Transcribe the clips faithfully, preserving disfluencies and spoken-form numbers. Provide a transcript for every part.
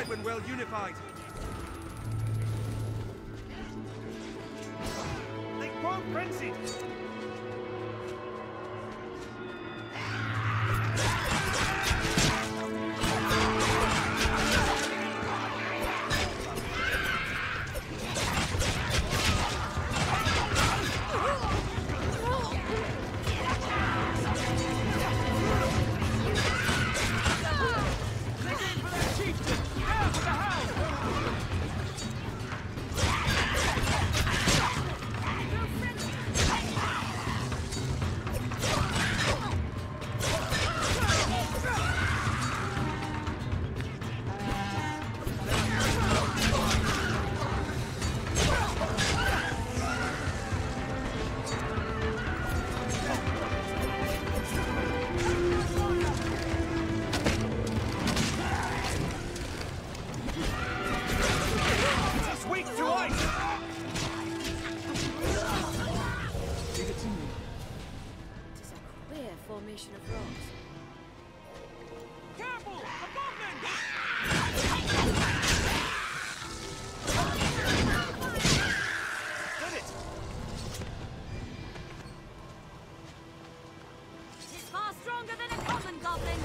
spread when well unified. They grow frenzied. Formation of rocks. Careful! A goblin! Did it! It's far stronger than a common goblin.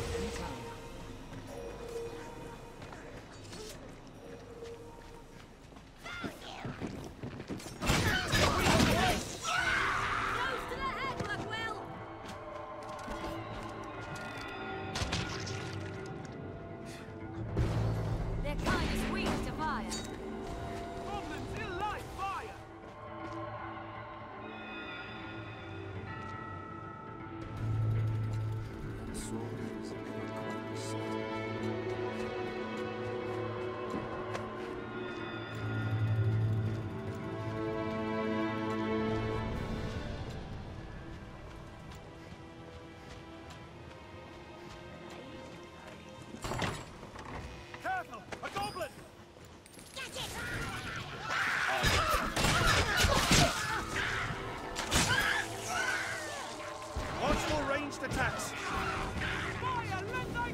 Attacks. Fire, let thy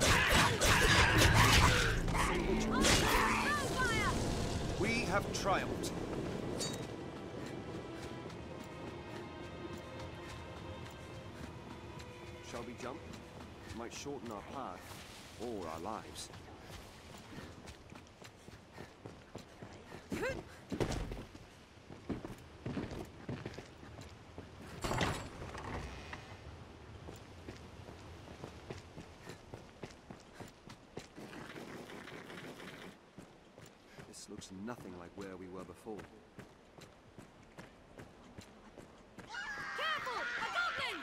We have triumphed. Shall we jump? It might shorten our path or our lives. This looks nothing like where we were before. Careful! A goblin!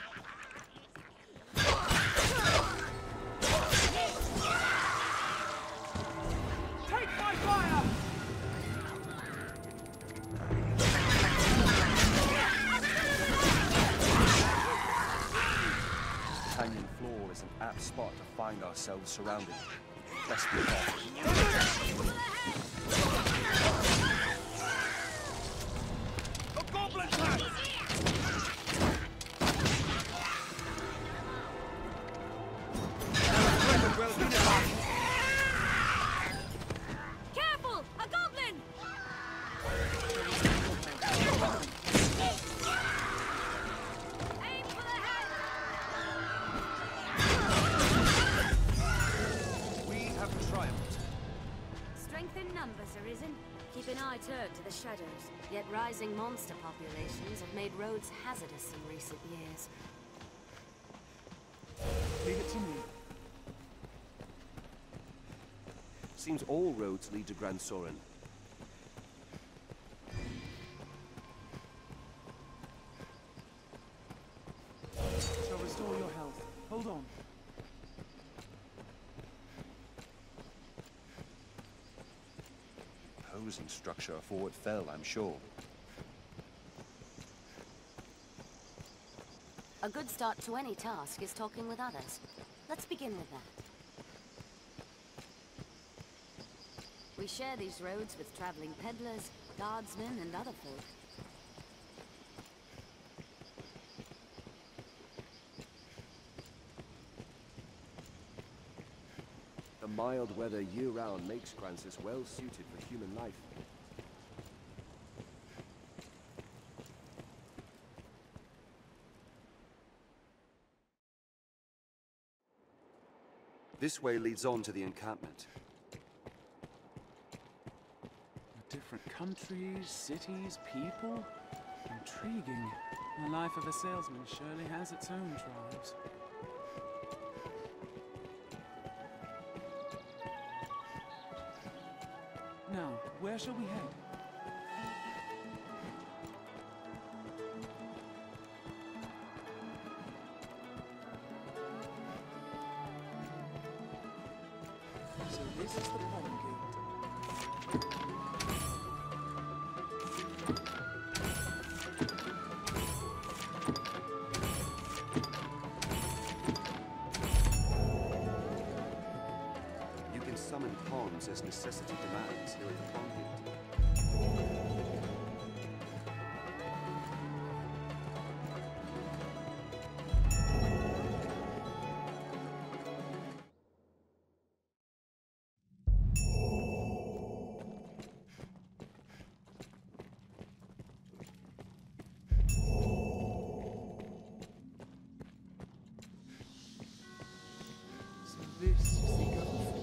Take my fire! The canyon floor is an apt spot to find ourselves surrounded. Best be careful. A goblin attack! Well unified. Careful! A goblin! Aim for the head! We have triumphed. Strength in numbers, Arisen. Keep an eye turned to the shadows. Yet rising monster populations have made roads hazardous in recent years. Leave it to me. Seems all roads lead to Grand Soren. Shall restore your health. Hold on. Opposing structure before it fell, I'm sure. A good start to any task is talking with others. Let's begin with that. We share these roads with traveling peddlers, guardsmen, and other folk. The mild weather year-round makes Grancis well suited for human life. This way leads on to the encampment. Different countries, cities, people. Intriguing. The life of a salesman surely has its own trials. Now, where shall we head? So this is the pond gate. You can summon pawns as necessity demands here at the pawn gate. This is the government.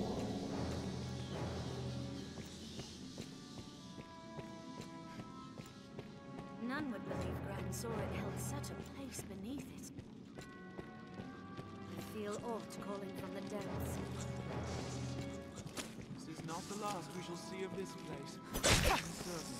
None would believe Gran Soren held such a place beneath it. I feel aught calling from the depths. This is not the last we shall see of this place. Certain.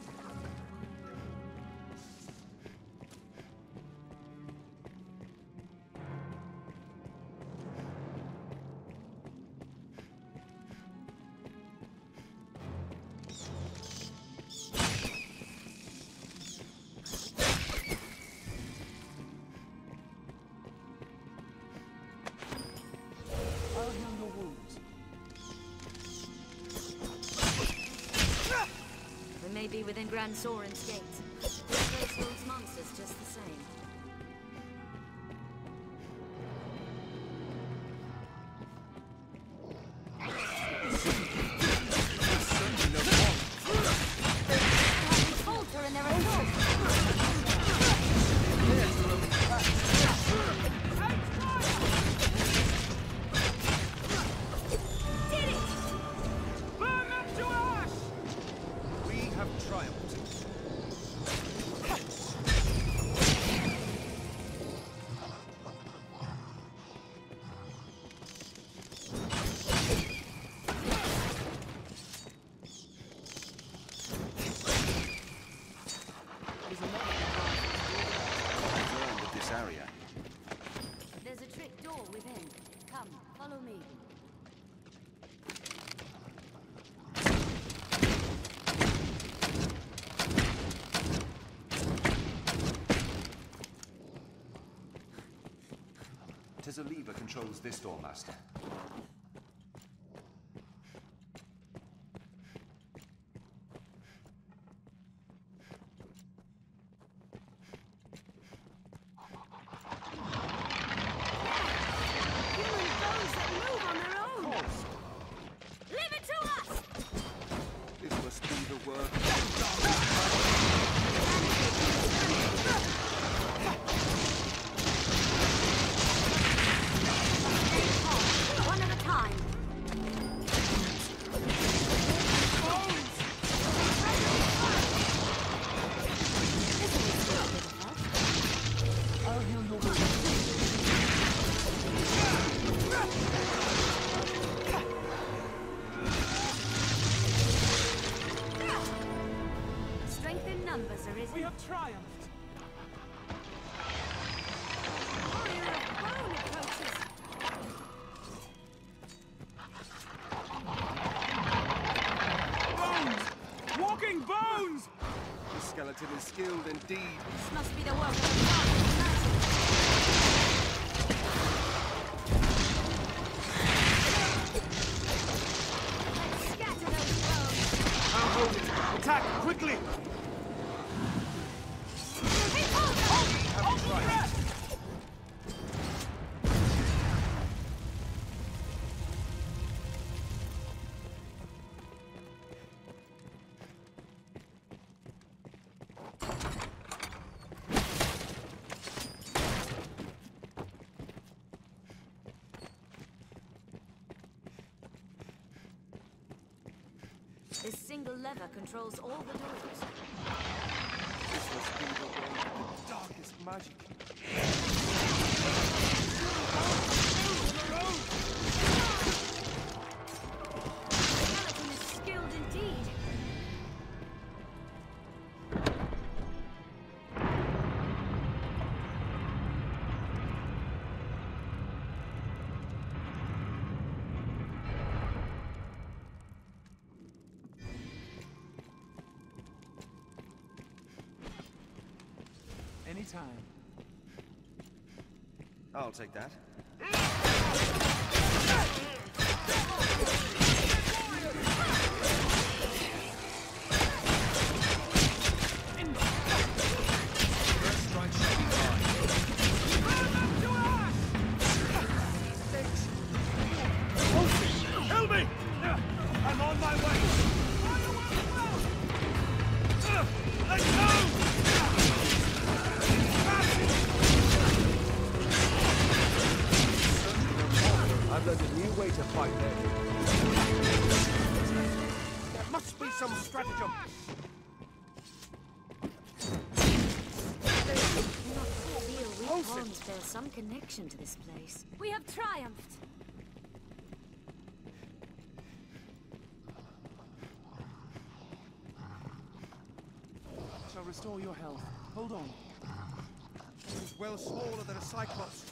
I'll heal your wounds. We may be within Gran Soren's gates. This place holds monsters just the same. Falter in their assault. There's a trick door within. Come, follow me. Tis a lever controls this door, Master. We have triumphed! Warrior of bone approaches. Bones! Walking bones! The skeleton is skilled indeed. This must be the work of the Dogma. Let's scatter those bones. I'll hold it. Attack quickly! This single lever controls all the doors. This must be the way of the darkest magic. Skeleton is skilled indeed. Anytime. I'll take that. First strike shall be mine. Help me! I'm on my way! Let's go! I've learned a new way to fight there. There must be some stratagem. We pawns bear some connection to this place. We have triumphed. Shall restore your health. Hold on. It is well smaller than a cyclops.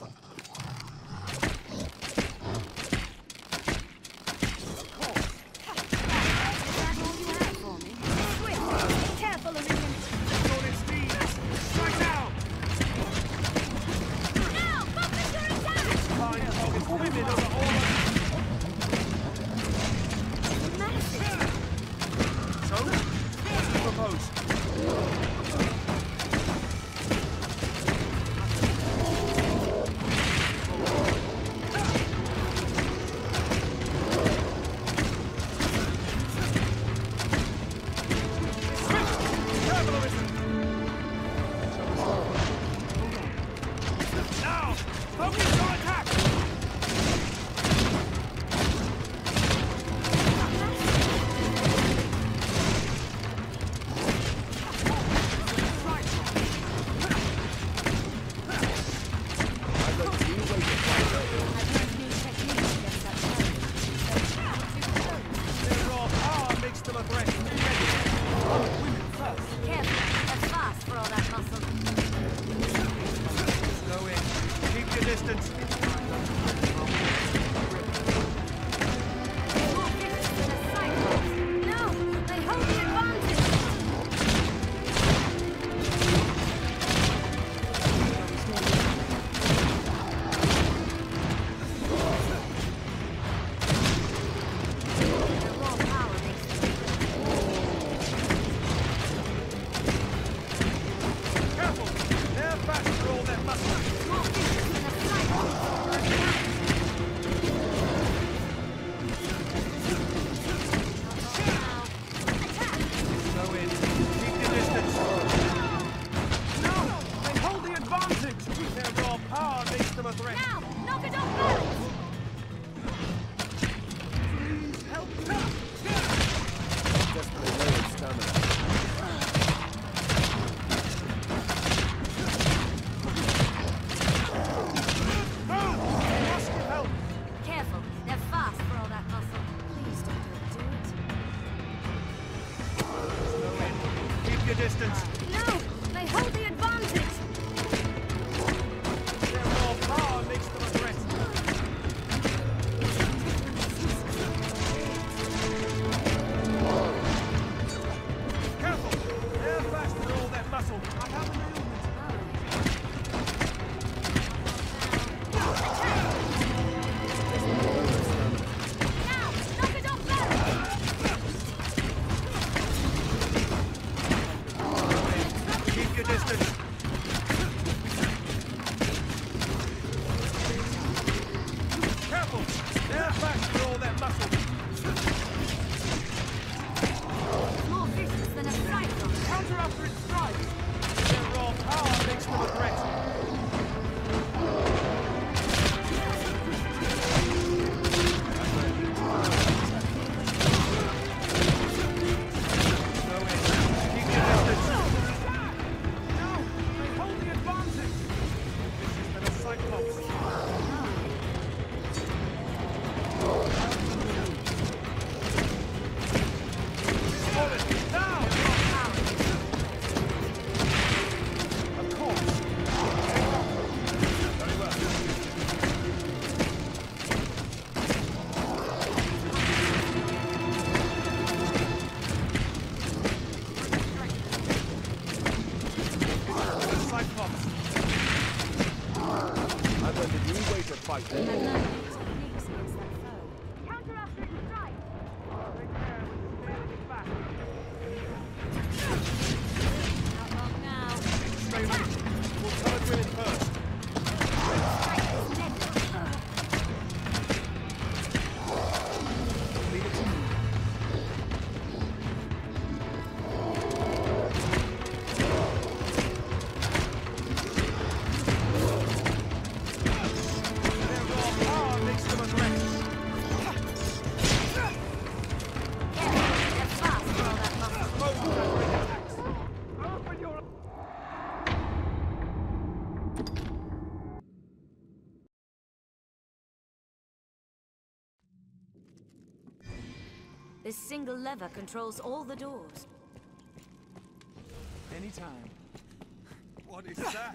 fight I've them. learned new techniques against that foe. Counter-Austrian strike! Not long now. Stay ready. We'll cover drill it first. Leave it to me. This single lever controls all the doors. Anytime. What is that?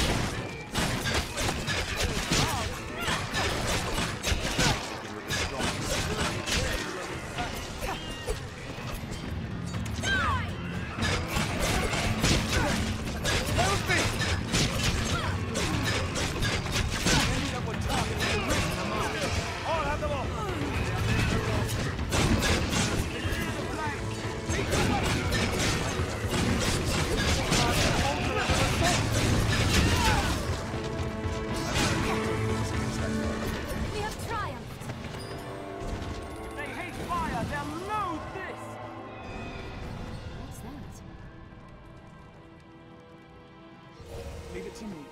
Leave it to me.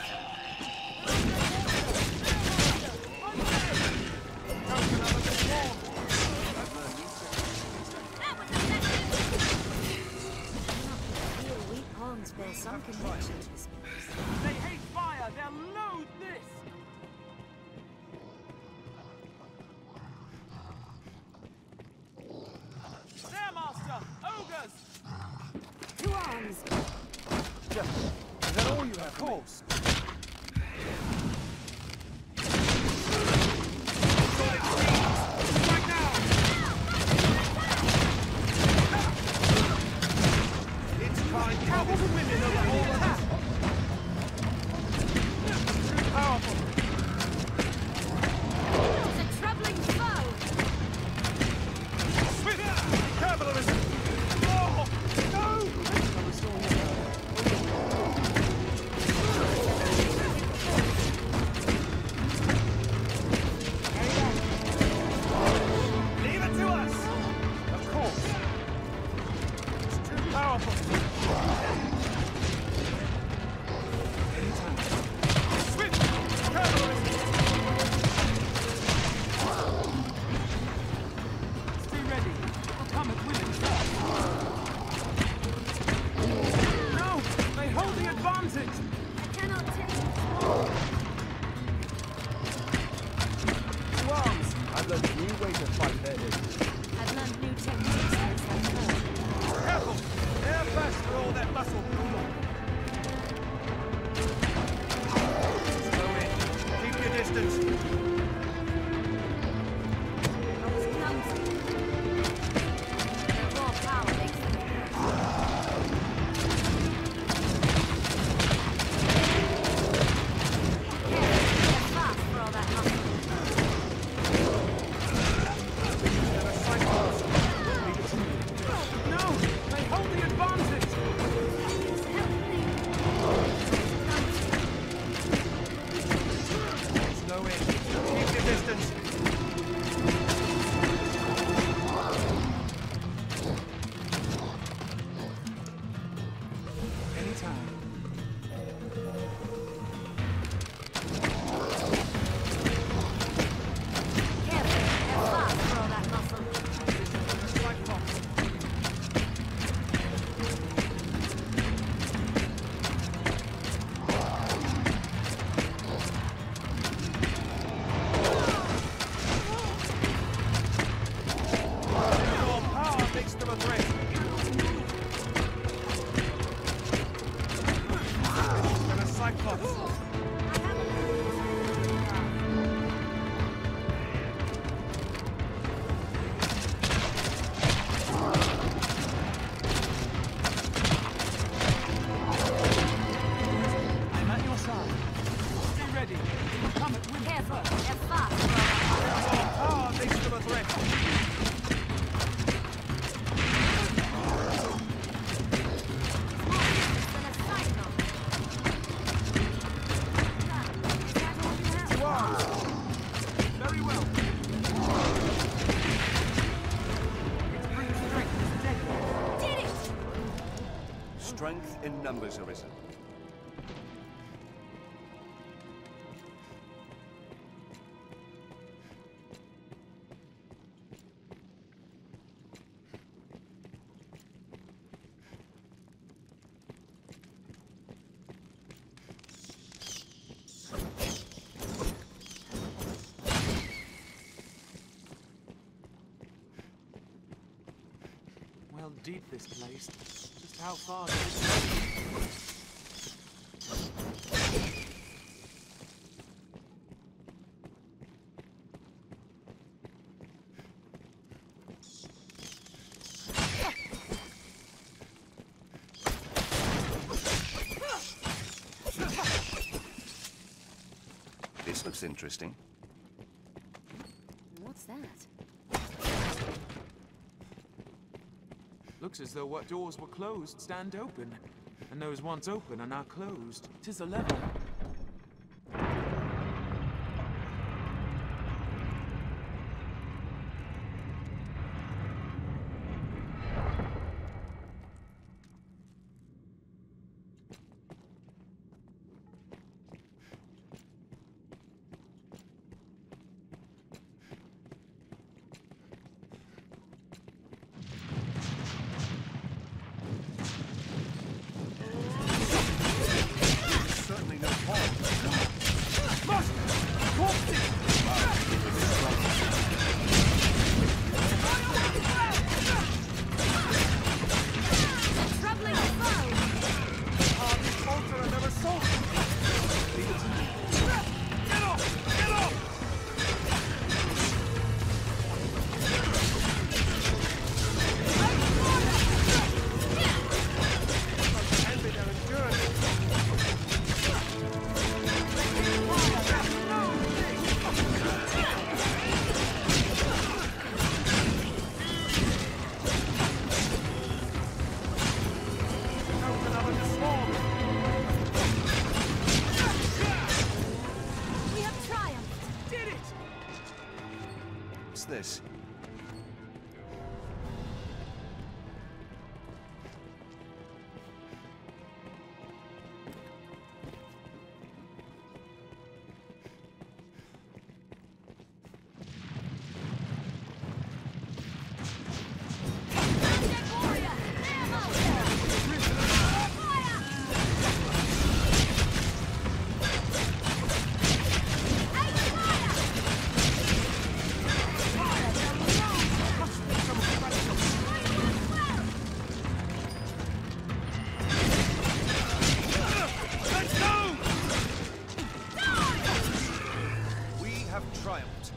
Bear some connection to this place. They hate fire! They'll loathe this! Stairmaster! Ogres! To arms! Yeah. Is that all you have? Of course. Right now! It's kind cowards and women over all of us. Too powerful. It's a troubling foe! Swift! Cavalry! Oh! No! Leave it to us! Of course. It's too powerful. Swift! Cavalry! Stay ready. We'll come at women first. No! They hold the advantage! I cannot take it. To arms! I've learned a new way to fight their enemies. I've learned new techniques against that foe. Careful! They're fast for all that muscle. Slow in. Keep your distance. I was clumsy. Their raw power makes them They're fast for all that muscle. They're a cyclops. Leave it to me. No! They hold the advantage! Please help me. Slow in. Keep your distance. Anytime. Careful. They're fast for all that muscle. Cyclops. Careful, they're fast. Ah, makes them a threat. Very well. Did it! Strength in numbers, Arisen. Well, deep this place. Just how far does it go? This looks interesting. What's that? Looks as though what doors were closed stand open, and those once open are now closed. 'Tis a level. Certainly no harm. Troubling foe! Ah, this altar I never saw. Leave it to me. Get off! Get off! Envy their endurance. We have triumphed! Did it! What's this? Let's go! We have triumphed.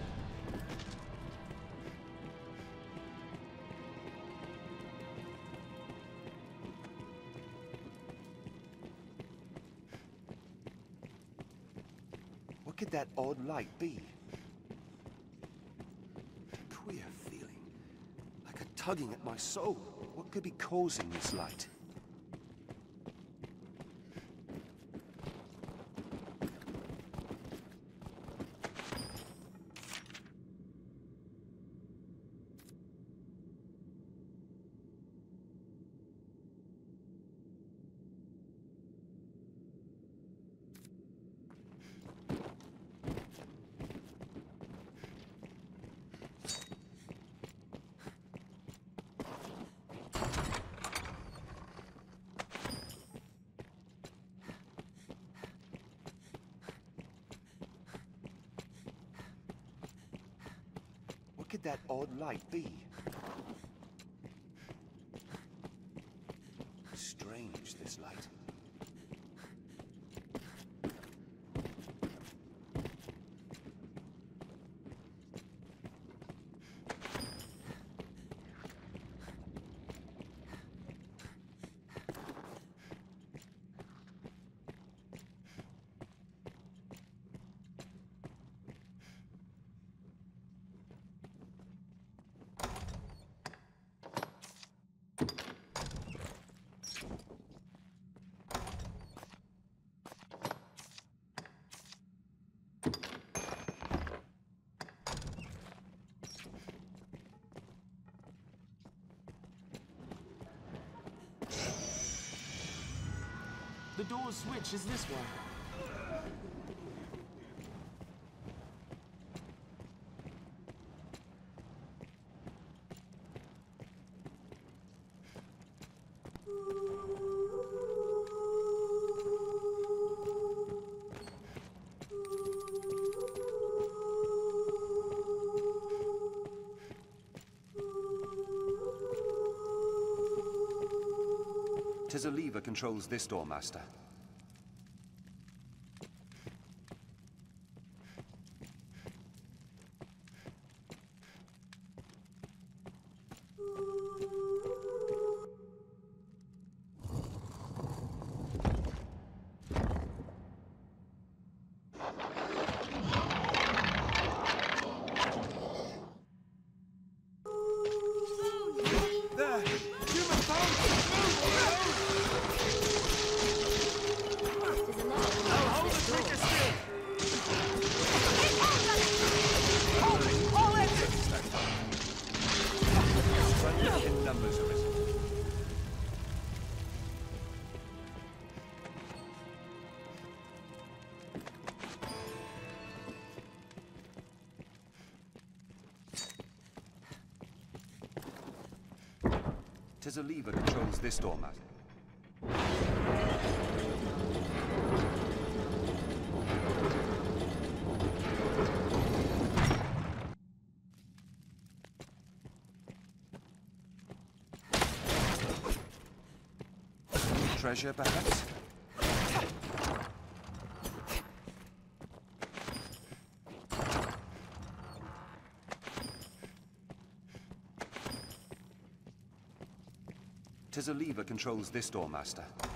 What could that odd light be? A queer feeling. Like a tugging at my soul. What could be causing this light? What could that odd light be? Strange, this light. door's switch is this one. Tis a lever controls this door, Master. Tis a lever controls this door, Master. Treasure, perhaps? Tis a lever controls this door, Master.